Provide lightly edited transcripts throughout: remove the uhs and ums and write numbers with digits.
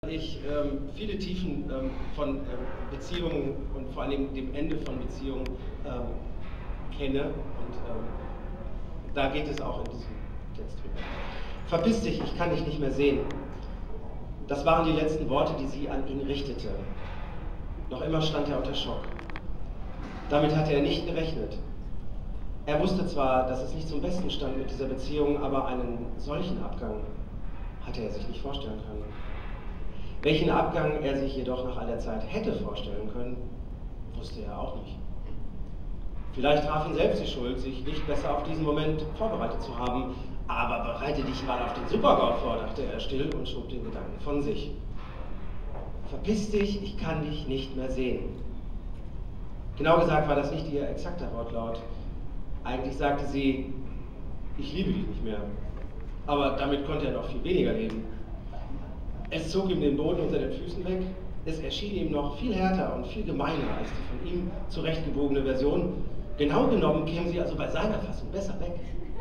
Ich viele Tiefen von Beziehungen und vor allem dem Ende von Beziehungen kenne und da geht es auch in diesem Text drüber. Verpiss dich, ich kann dich nicht mehr sehen. Das waren die letzten Worte, die sie an ihn richtete. Noch immer stand er unter Schock. Damit hatte er nicht gerechnet. Er wusste zwar, dass es nicht zum Besten stand mit dieser Beziehung, aber einen solchen Abgang hatte er sich nicht vorstellen können. Welchen Abgang er sich jedoch nach all der Zeit hätte vorstellen können, wusste er auch nicht. Vielleicht traf ihn selbst die Schuld, sich nicht besser auf diesen Moment vorbereitet zu haben. Aber bereite dich mal auf den Super-GAU vor, dachte er still und schob den Gedanken von sich. Verpiss dich, ich kann dich nicht mehr sehen. Genau gesagt war das nicht ihr exakter Wortlaut. Eigentlich sagte sie, ich liebe dich nicht mehr. Aber damit konnte er noch viel weniger leben. Es zog ihm den Boden unter den Füßen weg. Es erschien ihm noch viel härter und viel gemeiner als die von ihm zurechtgebogene Version. Genau genommen käme sie also bei seiner Fassung besser weg.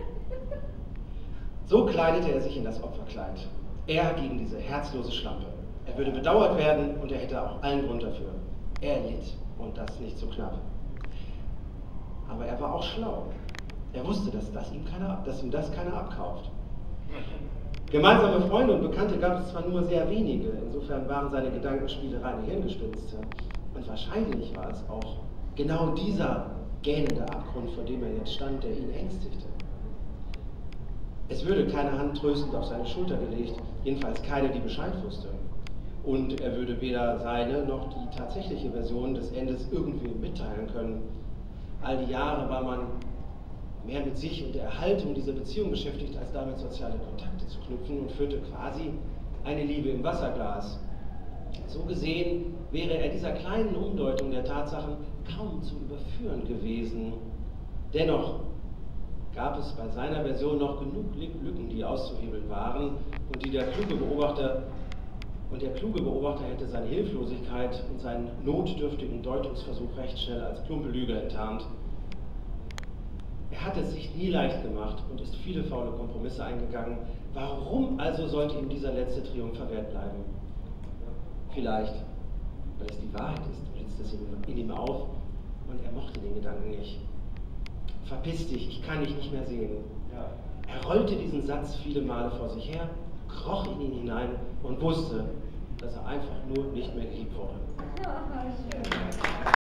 So kleidete er sich in das Opferkleid. Er gegen diese herzlose Schlampe. Er würde bedauert werden und er hätte auch allen Grund dafür. Er litt und das nicht so knapp. Aber er war auch schlau. Er wusste, dass ihm das keiner abkauft. Gemeinsame Freunde und Bekannte gab es zwar nur sehr wenige, insofern waren seine Gedankenspiele reine Hirngespinste. Und wahrscheinlich war es auch genau dieser gähnende Abgrund, vor dem er jetzt stand, der ihn ängstigte. Es würde keine Hand tröstend auf seine Schulter gelegt, jedenfalls keine, die Bescheid wusste. Und er würde weder seine noch die tatsächliche Version des Endes irgendwie mitteilen können. All die Jahre war man mehr mit sich und der Erhaltung dieser Beziehung beschäftigt, als damit soziale Kontakte zu knüpfen und führte quasi eine Liebe im Wasserglas. So gesehen wäre er dieser kleinen Umdeutung der Tatsachen kaum zu überführen gewesen. Dennoch gab es bei seiner Version noch genug Lücken, die auszuhebeln waren und der kluge Beobachter hätte seine Hilflosigkeit und seinen notdürftigen Deutungsversuch recht schnell als plumpe Lüge enttarnt. Er hat es sich nie leicht gemacht und ist viele faule Kompromisse eingegangen. Warum also sollte ihm dieser letzte Triumph verwehrt bleiben? Vielleicht, weil es die Wahrheit ist, blitzt es in ihm auf und er mochte den Gedanken nicht. Verpiss dich, ich kann dich nicht mehr sehen. Er rollte diesen Satz viele Male vor sich her, kroch in ihn hinein und wusste, dass er einfach nur nicht mehr geliebt wurde.